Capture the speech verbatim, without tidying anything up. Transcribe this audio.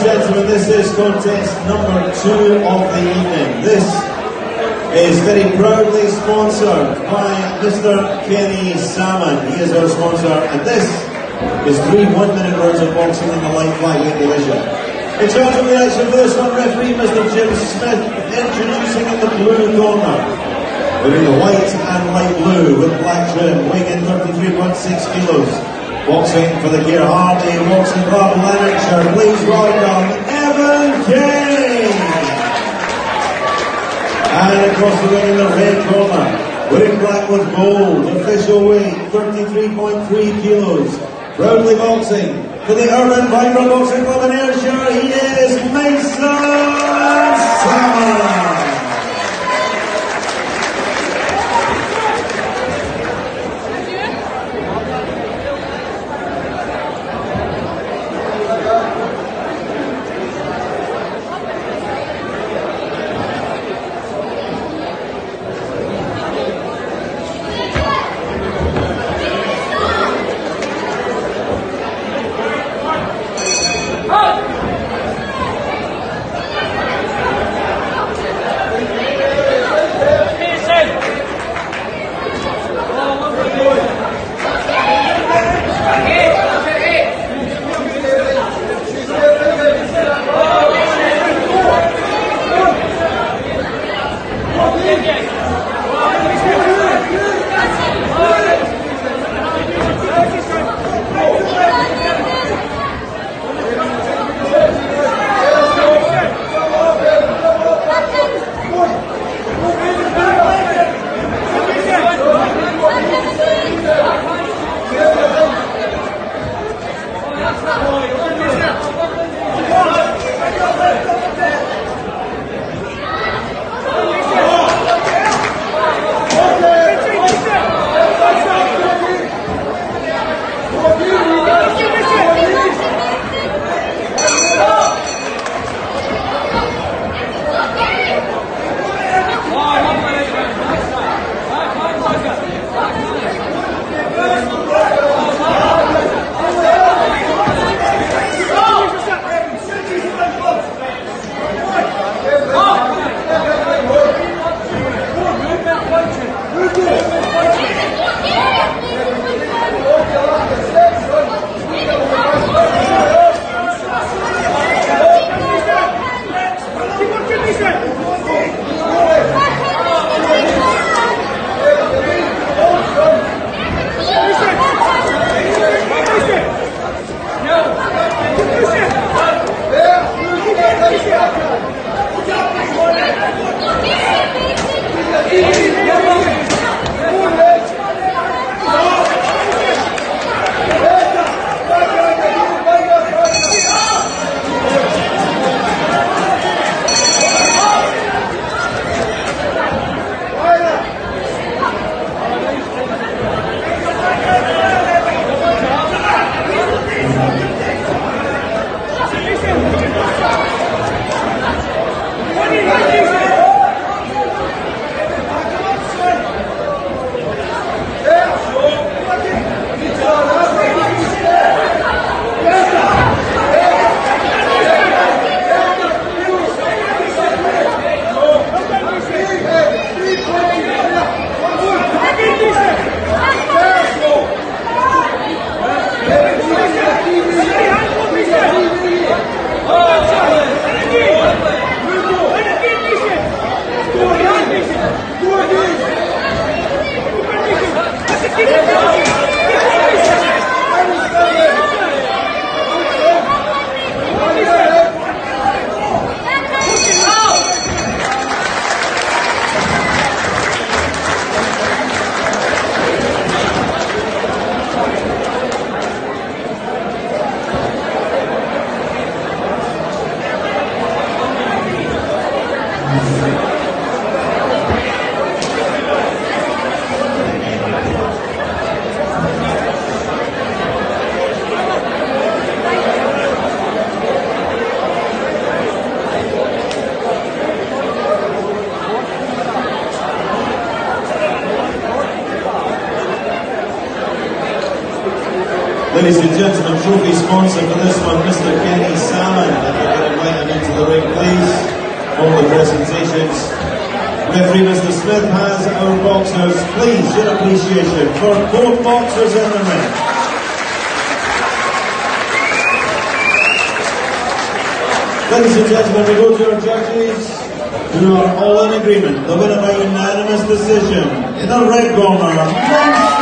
gentlemen, this is contest number two of the evening. This is very proudly sponsored by Mister Kenny Salmon. He is our sponsor, and this is three one-minute rounds of boxing in the light flyweight division. In charge of the action for this one, referee Mister Jim Smith, introducing in the blue corner. Wearing the white and light blue with black trim, weighing in thirty-three point six kilos. Boxing for the Keir Hardie Boxing Club Lanarkshire, please welcome Evan Cain. And across the ring in the red corner, wearing black with gold, official weight thirty-three point three kilos. Proudly boxing for the Urban Vineburgh Boxing Club in Ayrshire, he is Salmon. Ladies and gentlemen, trophy sponsor for this one, Mister Kenny Salmon. If you can invite him into the ring, please, for the presentations. Referee Mister Smith has our boxers. Please, your appreciation for both boxers in the ring. Ladies and gentlemen, we go to our judges, who are all in agreement. The winner by unanimous decision in the red corner,